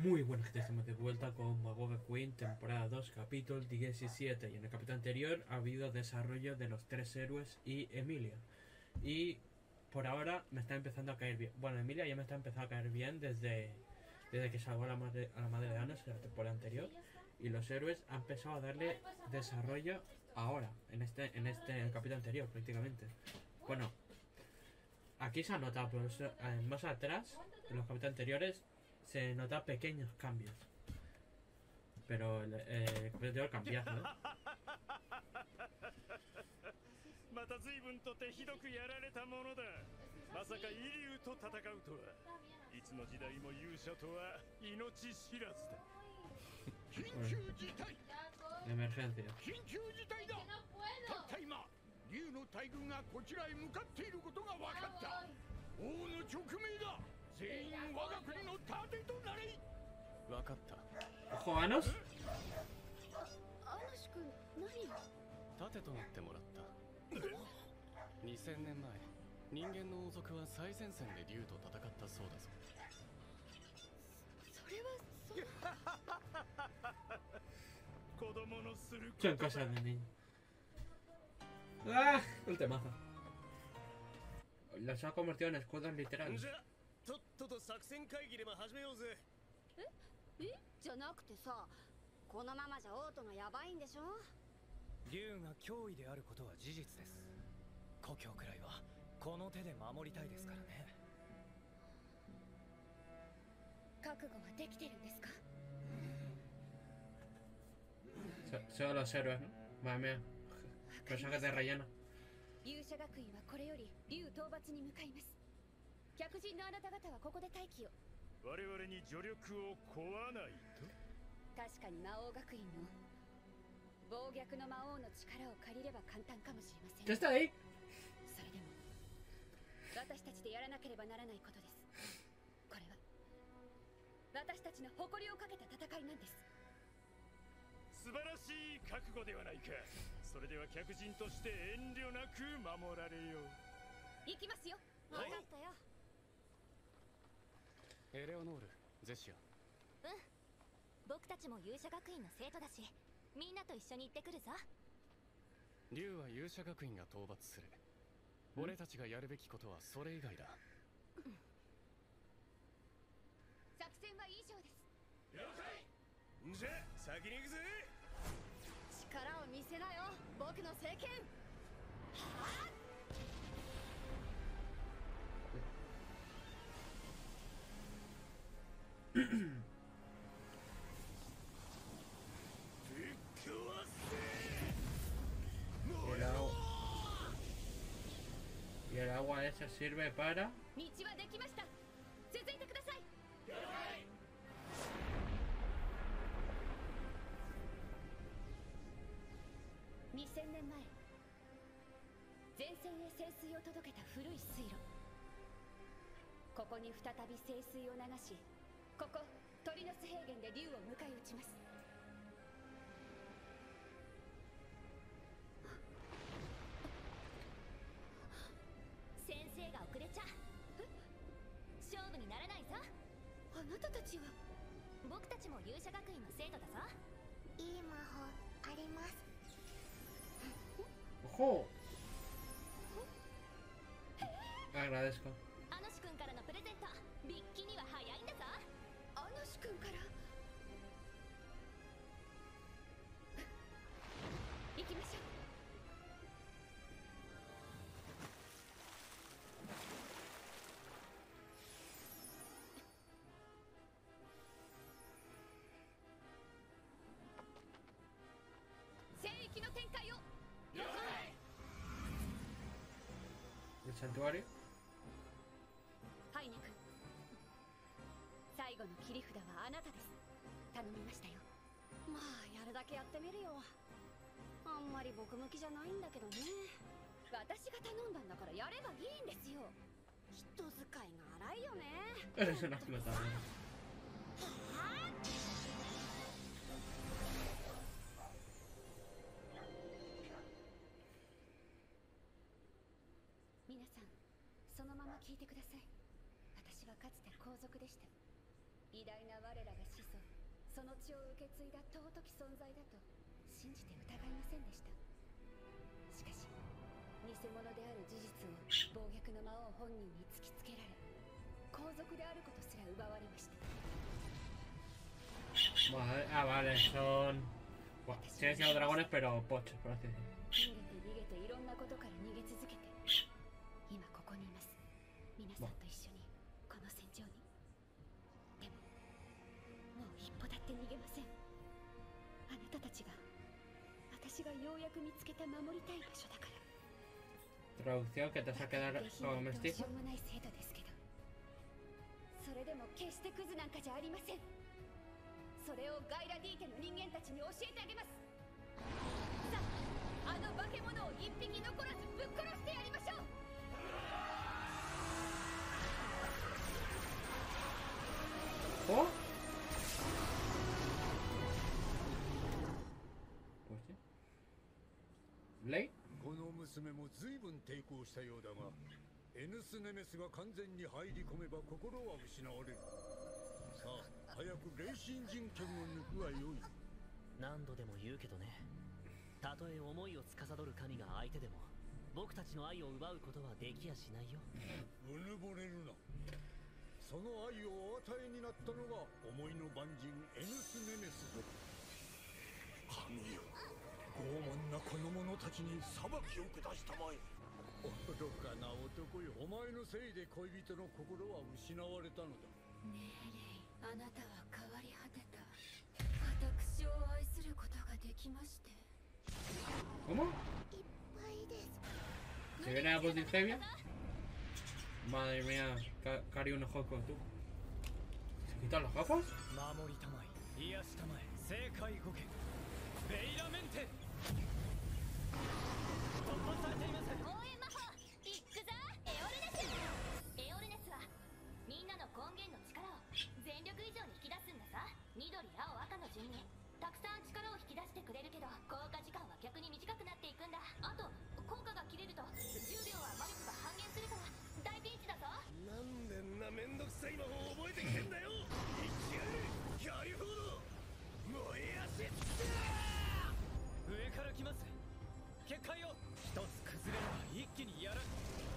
Muy buenas, gente, estamos de vuelta con Mago Queen, temporada 2, capítulo 17. Y en el capítulo anterior ha habido desarrollo de los tres héroes y Emilia. Y por ahora me está empezando a caer bien. Bueno, Emilia ya me está empezando a caer bien desde que salvó a la madre de Anos en la temporada anterior. Y los héroes han empezado a darle desarrollo ahora, en el capítulo anterior prácticamente. Bueno, aquí se ha notado, pero más atrás, en los capítulos anteriores, se nota pequeños cambios. Pero el capítulo anterior cambiazo, ¿eh? また随分と手ひどくやられたものだ。まさかイリュウと戦うとは。いつの時代も勇者とは命知らずだ。緊急事態。 Emergencia. 緊急事態だ。たった今、竜の大軍がこちらへ向かっていることが分かった。王の勅命だ。全員我が国の盾となれ。分かった。 Ojo, Anos. アナシ君、何？ 盾となってもらった。2000年前、人間の王族は最前線で竜と戦ったそうだぞ。 それは子供のする Son cosas de niño. ¡Ah! El temazo. Los ha convertido en escudos literales. とっとと作戦会議でも始めようぜ。 じゃなくてさ、このままじゃ王都がやばいんでしょ？ 竜が脅威であることは事実です。故郷くらいはこの手で守りたいですからね。 覚悟はできてるんですか ？Solo los héroes, ¿no? Madre mía. Personajes de relleno. 勇者学院はこれより竜討伐に向かいます。客人のあなた方はここで待機を。 我々に助力を請わないと。 確かに魔王学院の暴虐の魔王の力を借りれば簡単かもしれません。 ¿Qué está ahí? それでも私たちでやらなければならないことです。これは私たちの誇りをかけた戦いなんです。 素晴らしい覚悟ではないか。それでは客人として遠慮なく守られよう。 行きますよ。分かったよ。 エレオノール、ゼシア。 僕たちも勇者学院の生徒だし、みんなと一緒に行ってくるぞ。 竜は勇者学院が討伐する。俺たちがやるべきことはそれ以外だ。 作戦は以上です。 了解。じゃあ先に行くぜ。 力を見せなよ、僕の聖剣。はあ Y el agua esa sirve para... 道はできました。続いてください。2000年前、前線へ聖水を届けた古い水路。ここに再び聖水を流し、ここ鳥の巣平原で竜を迎え撃ちます。 先生が遅れちゃ勝負にならないぞ。 あなたたちは？ 僕たちも勇者学院の生徒だぞ。 いい魔法あります。 ¡Ojo! Agradezco. アノシ君からのプレゼント、ビッキには早いんだぞ。 アノシ君から？行きましょう。聖域の展開を。 了解。 ¿El santuario? ハイネ君、最後の切り札はあなたです。頼みましたよ。まあやるだけやってみるよ。あんまり僕向きじゃないんだけどね。私が頼んだんだからやればいいんですよ。人使いが荒いよね。 Eres una explotadora. 皆さん、そのまま聞いてください。私はかつて皇族でした。偉大な我らが子その血を受け継いだ尊き存在だと信じて疑いませんでした。しかし偽物である事実を暴虐の魔王本人に突きつけられ、皇族であることすら奪われました。 Vale, vale, son... Bueno, siguen siendo dragones, pero pochos, por así decirlo. 逃げていろんなことから逃げ続けて、今ここにいます。皆さんと一緒にこの戦場に。でももう一歩だって逃げません。あなたたちが、私がようやく見つけた守りたい場所だから。 Traducción que te vas a quedar como mestizo. しょうもない制度ですけど、それでも決してクズなんかじゃありません。それをガイラディーテの人間たちに教えてあげます。さあ、あの化け物を一匹残らずぶっ殺してやりましょう。 ¿Oh? Pues sí. ¿Ley? この娘も随分抵抗したようだが、エヌスネメスが完全に入り込めば心は失われる。さあ、早く霊神人権を抜くはよい。 何度でも言うけどね、たとえ思いを司る神が相手でも僕たちの愛を奪うことはできやしないよ。 うぬぼれるな。その愛をお与えになったのが思いの万人エヌスネメスぞ。神よ、傲慢なこの者たちに裁きを下したまえ。愚かな男よ、お前のせいで恋人の心は失われたのだ。 ねえレイ、あなたは変わり果てた。私を愛することができまして。 ¿Cómo? いっぱいです。 ¿Se viene la Potifemia? Madre mía, Cari un ojo con tú. ¿Se quitan las gafas? 守りたまえ、癒したまえ、正解ごけベイラメンテ。突破されています。 応援魔法いくぞ。エオルネス。エオルネスはみんなの根源の力を全力以上に引き出すんださ。緑、青、赤の順にたくさん力を引き出してくれるけど、効果時間は逆に短くなっていくんだ。あと効果が切れると10秒は魔力が半減するから大ピンチだぞ。 なんでんなめんどくさい魔法を覚えてきてんだよ。いきやるキャリフォード燃え足上から来ます。結界を一つ崩れれば一気にやら。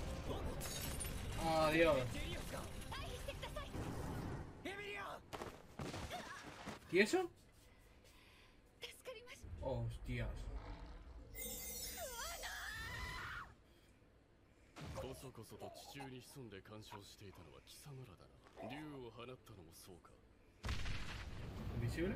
Adiós. 退避してください。 エミリア。 ¿Y eso? 助かりました。 Hostias. こそこそと地中に潜んで干渉していたのは貴様らだな。竜を放ったのもそうか。 ¿Invisible?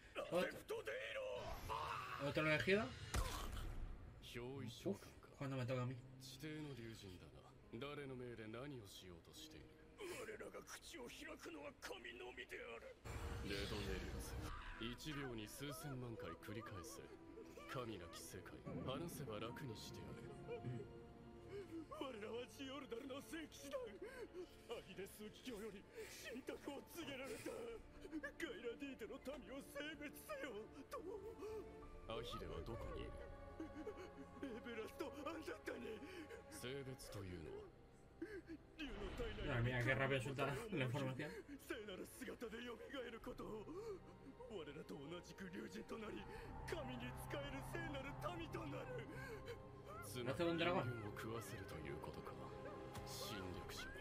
¿Otro elegido? 憑依召喚か。 Cuando me toca a mí. 地底の竜神だな。誰の命で何をしようとしている。 我らが口を開くのは神のみである。 レドネリウス、1秒に数千万回繰り返せ。神なき世界、話せば楽にしてやる。 我らはジオルダルの聖騎士団。アギレス教より神格を告げられた。ガイラディーテの民を性別せよと。 アヒレはどこにいる。 レベラスとアンダッタに。 性別というのは。 Madre mía, qué rápido suelta la información. 聖なる姿で蘇ることを。我らと同じく竜神となり、神に仕える聖なる民となる。 つまり人間を食わせるということか。侵略者。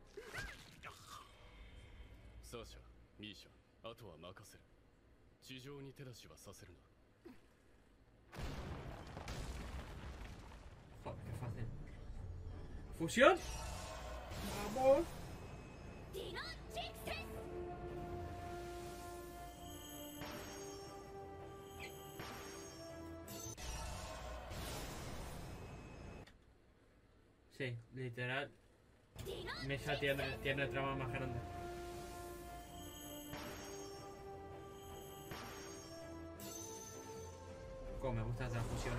サーシャ、ミーシャ、あとは任せる。地上に手出しはさせるな。 Joder, qué fácil. ¿Fusión? ¡Vamos! ディノジクセス。 Sí, literal. ディノ Mesa tiene el trama más grande. Como me gustan las fusiones.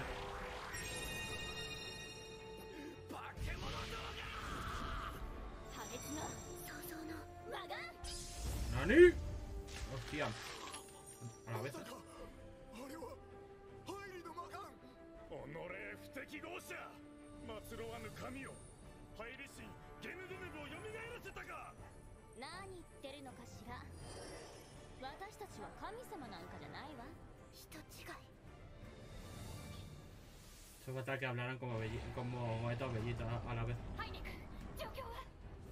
破滅の創造の魔眼。 ¡Nani! ¡Hostia! A la vez. あれはハイリの魔眼。 己不適合者、祭ろわぬ神よ。ハイリ神ゲヌデメブを蘇らせたか。 何言ってるのかしら。私たち私は神様なんかじゃないわ。人違い。 Eso va a estar que hablaran como estos bellitos a la vez. ハイネク、状況は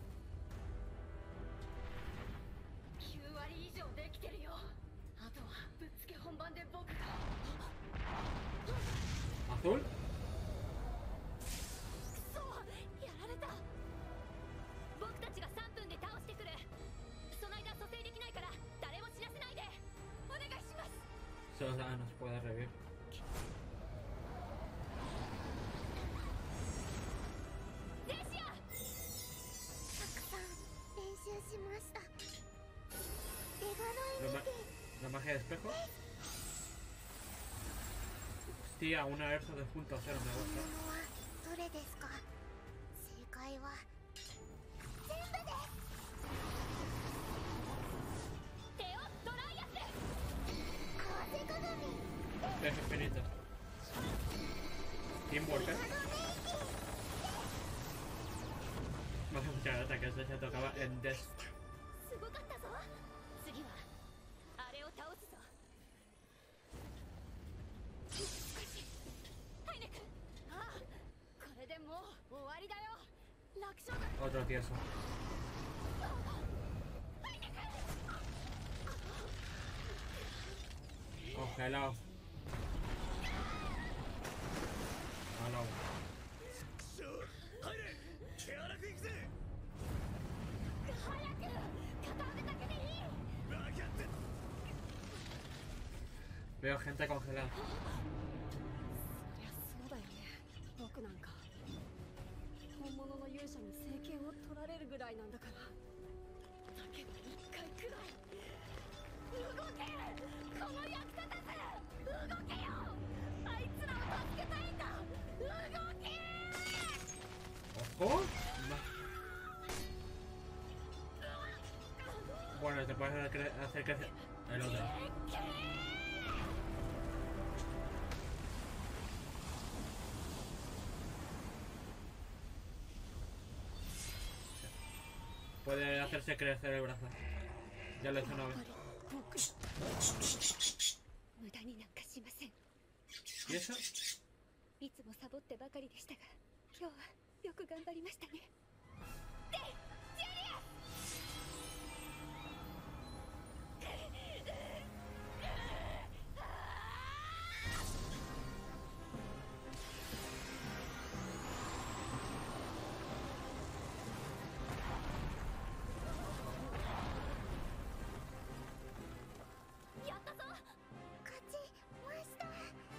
9割以上できてるよ。あとはぶっつけ本番で僕が。 ¿Azul? そう、やられた。僕たちが3分で倒してくる。その間蘇生できないから誰も死なせないでお願いします。 Solo no se puede revivir. ゼシア、 たくさん練習しました。手軽い見て La magia de espejo. Hostia, una Erza de punto cero me 本 gusta. 物はどれですか？正解は全部です。 テオ・ドライアス。 合わせ鏡 Tres infinitos. Teamwork, ¿eh? Me hace mucha gracia que ese se tocaba en Death. すごかったぞ。次はあれを倒すぞ。ハイネク、ああ、これでもう終わりだよ。楽勝だ。 Otro tieso. Congelado. A la una. 入れ。手荒くいくぜ。 早く片腕だけでいい。 分かって。 Veo gente congelada. そりゃそうだよね。僕なんか本物の勇者に政権を取られるぐらいなんだから。だけど一回くらい動け。この役立たず動けよ。あいつらを助けたいんだ。動け。 ¿Ojo? Bueno, te puedes hacer crecer el otro. Puede hacerse crecer el brazo. Ya lo he hecho una vez. 無駄になんかしません。 ¿Y eso? いつもサボってばかりでしたが、今日はよく頑張りましたね。 やったぞ。 勝ちました。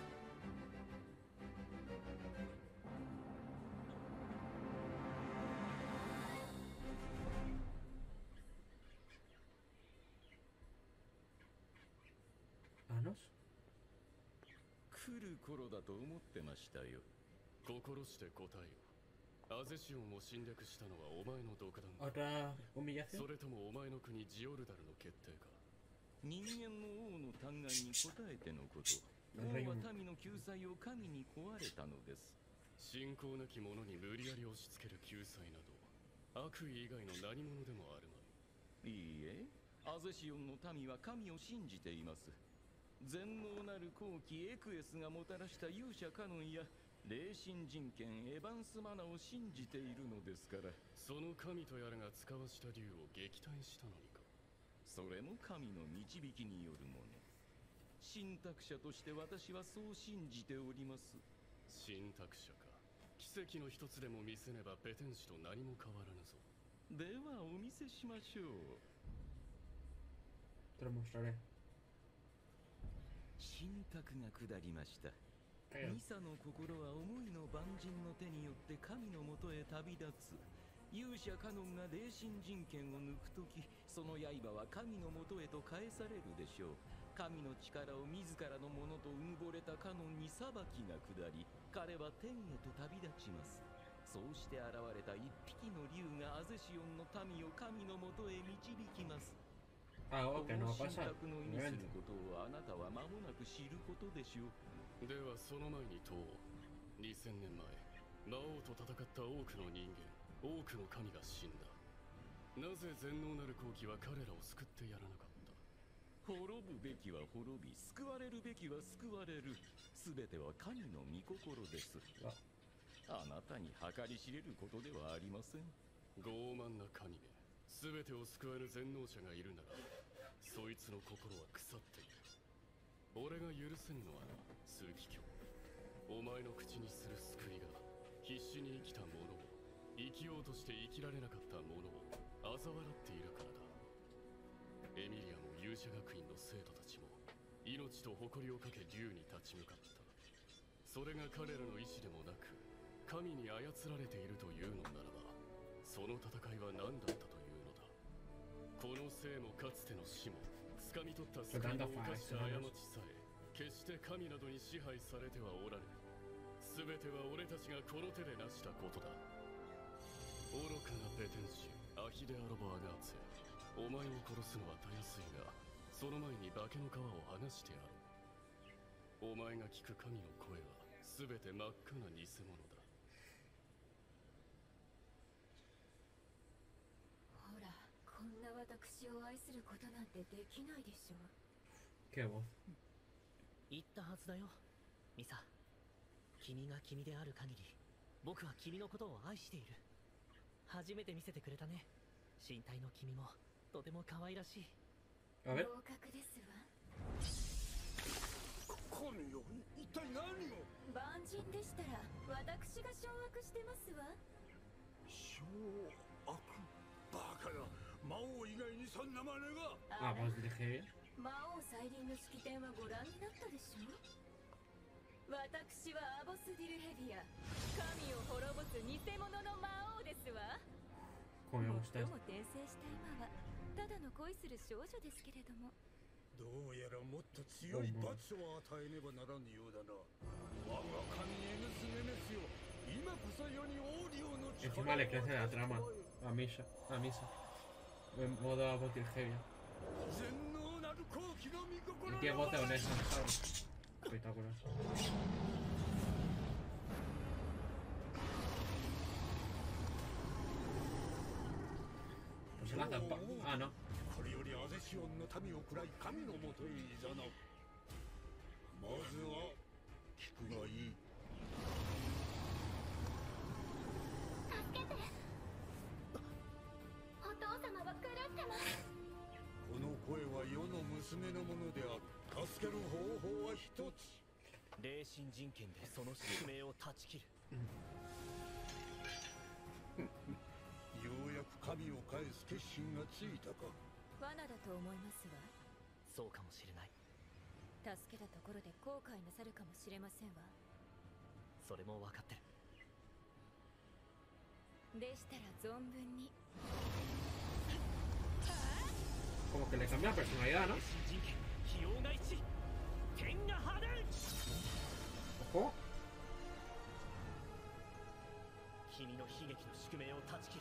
¿Anos? 来る頃だと思ってましたよ。心して答えよ。アゼシオンを侵略したのはお前の独断か。 ¿Otra humillación? それともお前の国ジオルダルの決定か。 人間の王の嘆願に応えてのこと。王は民の救済を神に壊れたのです。 信仰なき者に無理やり押し付ける救済など悪意以外の何者でもあるまい。 いいえ、アゼシオンの民は神を信じています。全能なる後期エクエスがもたらした勇者カノンや霊神人権エヴァンスマナを信じているのですから。 その神とやらが使わした竜を撃退したのにか。 それも神の導きによるもの。信託者として私はそう信じております。 信託者か。奇跡の一つでも見せねばペテン師と何も変わらぬぞ。 ではお見せしましょう。 Te lo mostraré. 信託が下りました。ミサの心は思いの万人の手によって神のもとへ旅立つ。勇者カノンが霊神人権を抜くとき、その刃は神のもとへと返されるでしょう。神の力を自らのものとうぬぼれたカノンに裁きが下り、彼は天へと旅立ちます。そうして現れた一匹の竜がアゼシオンの民を神のもとへ導きます。 Algo que no va a 信 pasar. 託の意味することをあなたは間もなく知ることでしょう。 ではその前にと2000年前魔王と戦った多くの人間多くの神が死んだ。なぜ全能なる後期は彼らを救ってやらなかった。 滅ぶるべきは滅び、救われるべきは救われる。すべては神の御心です。あなたに計り知れることではありません。 傲慢な神め、すべてを救える全能者がいるなら、そいつの心は腐っている。俺が許せんのはな、枢機卿。お前の口にする救いが必死に生きた者を、生きようとして生きられなかった者を嘲笑っているからだ。エミリアも勇者学院の生徒たちも命と誇りをかけ竜に立ち向かった。それが彼らの意志でもなく神に操られているというのならば、その戦いは何だったというのだ。この生もかつての死も掴み取った救いを犯した過ちさえ決して神などに支配されてはおらぬ。全ては俺たちがこの手で成したことだ。愚かなベテンシュアヒデアロボ・アガーツェ、お前を殺すのはたやすいが、その前に化けの皮を剥がしてやろう。お前が聞く神の声は全て真っ赤な偽物だ。 ほら、こんな私を愛することなんてできないでしょう。 言ったはずだよ、ミサ。君が君である限り、僕は君のことを愛している。初めて見せてくれたね。身体の君もとても可愛らしい。 合格ですわ。 神よ、一体何を。 万人でしたら私が掌握してますわ。 掌握？バカな。魔王以外にそんな真似が。 魔王再臨の式典はご覧になったでしょ。私はアボス・ディルヘビア、神を滅ぼす偽物の魔王ですわ。最も転生した今はただの恋する少女ですけれども、 どうやらもっと強い罰を与えねばならぬようだな。我が神エヌス・ネメスよ、今こそ世にオーリオの力を。 Encima le crece la trama a Misa. En modo a Botirgeia. Y qué bote honesta, ¿sabes? Espectacular. Pues se la zampa. Ah, no. これよりアゼシオンの民を喰らい神のもとへいざなう。まずは聞くがいい。 助けて。お父様は狂ってます。 この声は世の娘のものである。助ける方法は一つ。 霊神人権でその宿命を断ち切る。 ようやく神を返す決心がついたか。 罠だと思いますわ。 そうかもしれない。 助けたところで後悔なさるかもしれませんわ。 それも分かってる。 でしたら存分に。 Como que le cambia la personalidad, ¿no? Ojo. 君の悲劇の宿命を断ち切る。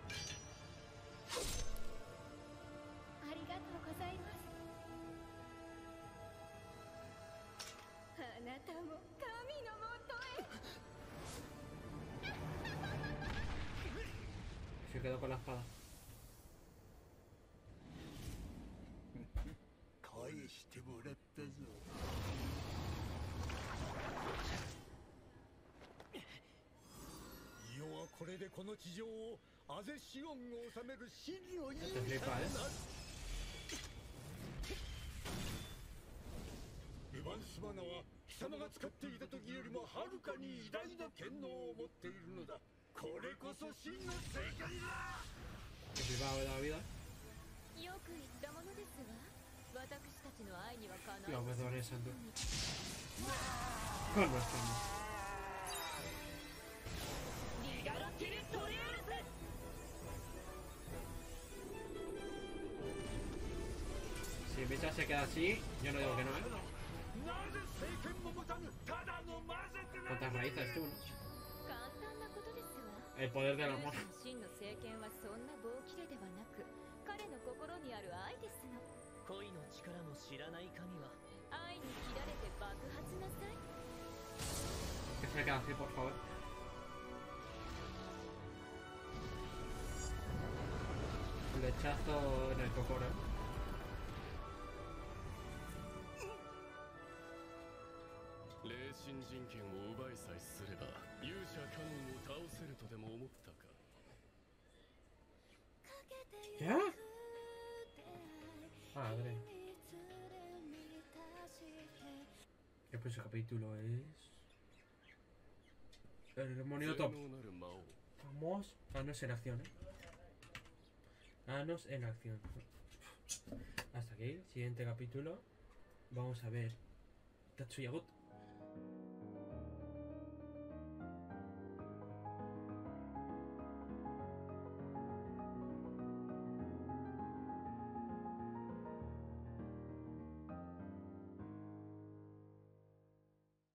ありがとうございます。あなたも神のもとへ。 Se quedó con la espada. 返してもらったぞ。世はこれでこの地上をアゼシオンを治める真の勇者になる。エヴァンスマナは貴様が使っていた時よりもはるかに偉大な権能を持っているのだ。これこそ真の正解だ。 よく言ったものですわ。私たちの愛にはかなわない。 Lo mejor es Andor. Con nuestro amor. Si Misa se queda así, yo no digo que no, ¿eh? ¿Cuántas raíces tú, no? El poder del amor. 真の政権はそんな棒切れではなく、彼の心にある愛ですの。 恋の力も知らない神は愛に切られて爆発なさい。 Que se queda así, por favor. Flechazo en el cocoro. 神人権を奪いさえすれば勇者カノンを倒せるとでも思ったか。 ¿Qué? Ah, vale. El próximo capítulo es... El demonio top. Vamos... Anos en acción, Anos en acción. Hasta aquí, siguiente capítulo. Vamos a ver Tatsuya Got